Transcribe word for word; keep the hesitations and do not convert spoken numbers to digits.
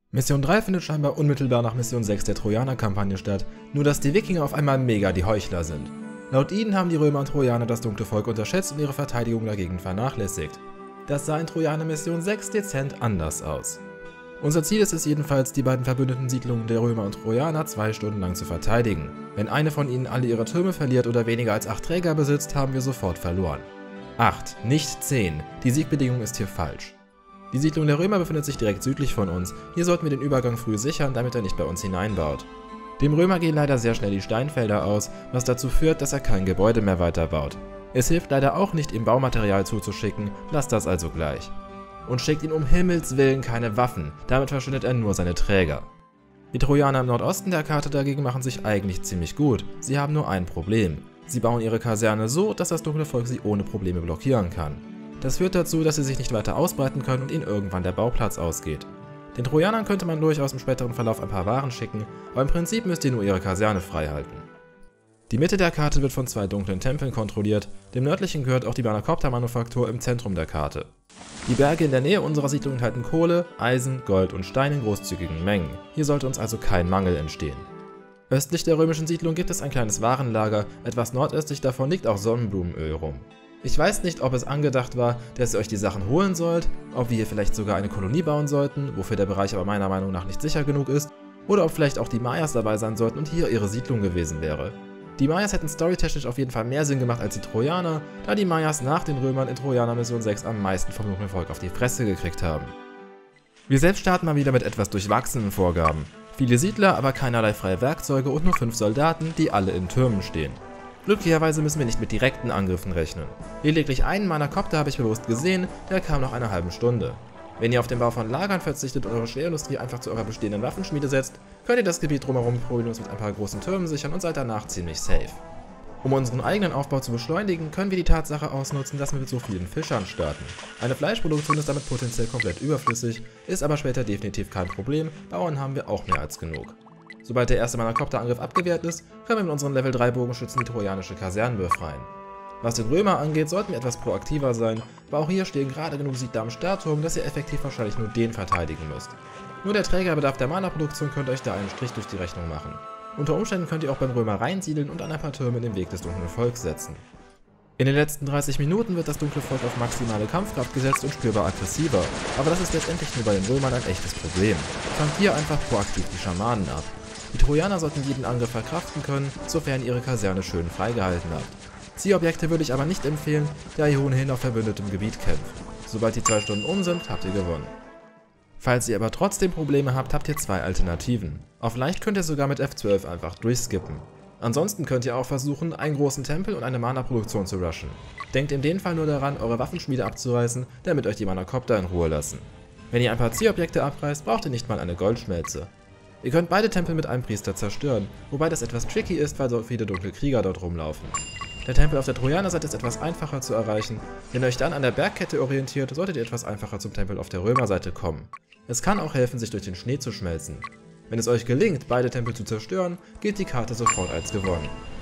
Mission drei findet scheinbar unmittelbar nach Mission sechs der Trojaner-Kampagne statt, nur dass die Wikinger auf einmal mega die Heuchler sind. Laut ihnen haben die Römer und Trojaner das dunkle Volk unterschätzt und ihre Verteidigung dagegen vernachlässigt. Das sah in Trojaner Mission sechs dezent anders aus. Unser Ziel ist es jedenfalls, die beiden verbündeten Siedlungen der Römer und Trojaner zwei Stunden lang zu verteidigen. Wenn eine von ihnen alle ihre Türme verliert oder weniger als acht Träger besitzt, haben wir sofort verloren. acht, nicht zehn. Die Siegbedingung ist hier falsch. Die Siedlung der Römer befindet sich direkt südlich von uns. Hier sollten wir den Übergang früh sichern, damit er nicht bei uns hineinbaut. Dem Römer gehen leider sehr schnell die Steinfelder aus, was dazu führt, dass er kein Gebäude mehr weiterbaut. Es hilft leider auch nicht, ihm Baumaterial zuzuschicken, lasst das also gleich. Und schickt ihm um Himmels Willen keine Waffen, damit verschwindet er nur seine Träger. Die Trojaner im Nordosten der Karte dagegen machen sich eigentlich ziemlich gut, sie haben nur ein Problem. Sie bauen ihre Kaserne so, dass das dunkle Volk sie ohne Probleme blockieren kann. Das führt dazu, dass sie sich nicht weiter ausbreiten können und ihnen irgendwann der Bauplatz ausgeht. Den Trojanern könnte man durchaus im späteren Verlauf ein paar Waren schicken, aber im Prinzip müsst ihr nur ihre Kaserne frei halten. Die Mitte der Karte wird von zwei dunklen Tempeln kontrolliert, dem nördlichen gehört auch die Banakopta-Manufaktur im Zentrum der Karte. Die Berge in der Nähe unserer Siedlung enthalten Kohle, Eisen, Gold und Stein in großzügigen Mengen, hier sollte uns also kein Mangel entstehen. Östlich der römischen Siedlung gibt es ein kleines Warenlager, etwas nordöstlich davon liegt auch Sonnenblumenöl rum. Ich weiß nicht, ob es angedacht war, dass ihr euch die Sachen holen sollt, ob wir hier vielleicht sogar eine Kolonie bauen sollten, wofür der Bereich aber meiner Meinung nach nicht sicher genug ist, oder ob vielleicht auch die Mayas dabei sein sollten und hier ihre Siedlung gewesen wäre. Die Mayas hätten storytechnisch auf jeden Fall mehr Sinn gemacht als die Trojaner, da die Mayas nach den Römern in Trojaner Mission sechs am meisten vom dunklen Volk auf die Fresse gekriegt haben. Wir selbst starten mal wieder mit etwas durchwachsenen Vorgaben. Viele Siedler, aber keinerlei freie Werkzeuge und nur fünf Soldaten, die alle in Türmen stehen. Glücklicherweise müssen wir nicht mit direkten Angriffen rechnen. Lediglich einen Manakopter habe ich bewusst gesehen, der kam nach einer halben Stunde. Wenn ihr auf den Bau von Lagern verzichtet und eure Schwerindustrie einfach zu eurer bestehenden Waffenschmiede setzt, könnt ihr das Gebiet drumherum problemlos mit ein paar großen Türmen sichern und seid danach ziemlich safe. Um unseren eigenen Aufbau zu beschleunigen, können wir die Tatsache ausnutzen, dass wir mit so vielen Fischern starten. Eine Fleischproduktion ist damit potenziell komplett überflüssig, ist aber später definitiv kein Problem, Bauern haben wir auch mehr als genug. Sobald der erste Manakopter-Angriff abgewehrt ist, können wir mit unseren Level drei Bogenschützen die trojanische Kaserne befreien. Was den Römer angeht, sollten wir etwas proaktiver sein, aber auch hier stehen gerade genug Siedler am Startturm, dass ihr effektiv wahrscheinlich nur den verteidigen müsst. Nur der Trägerbedarf der Mana-Produktion könnte euch da einen Strich durch die Rechnung machen. Unter Umständen könnt ihr auch beim Römer reinsiedeln und an ein paar Türme in den Weg des dunklen Volks setzen. In den letzten dreißig Minuten wird das dunkle Volk auf maximale Kampfkraft gesetzt und spürbar aggressiver, aber das ist letztendlich nur bei den Römern ein echtes Problem. Fangt hier einfach proaktiv die Schamanen ab. Die Trojaner sollten jeden Angriff verkraften können, sofern ihr ihre Kaserne schön freigehalten habt. Zielobjekte würde ich aber nicht empfehlen, da ihr ohnehin auf verbündetem Gebiet kämpft. Sobald die zwei Stunden um sind, habt ihr gewonnen. Falls ihr aber trotzdem Probleme habt, habt ihr zwei Alternativen. Auf leicht könnt ihr sogar mit F zwölf einfach durchskippen. Ansonsten könnt ihr auch versuchen, einen großen Tempel und eine Mana-Produktion zu rushen. Denkt in dem Fall nur daran, eure Waffenschmiede abzureißen, damit euch die Manakopter in Ruhe lassen. Wenn ihr ein paar Zielobjekte abreißt, braucht ihr nicht mal eine Goldschmelze. Ihr könnt beide Tempel mit einem Priester zerstören, wobei das etwas tricky ist, weil so viele dunkle Krieger dort rumlaufen. Der Tempel auf der Trojanerseite ist etwas einfacher zu erreichen, wenn ihr euch dann an der Bergkette orientiert, solltet ihr etwas einfacher zum Tempel auf der Römerseite kommen. Es kann auch helfen, sich durch den Schnee zu schmelzen. Wenn es euch gelingt, beide Tempel zu zerstören, gilt die Karte sofort als gewonnen.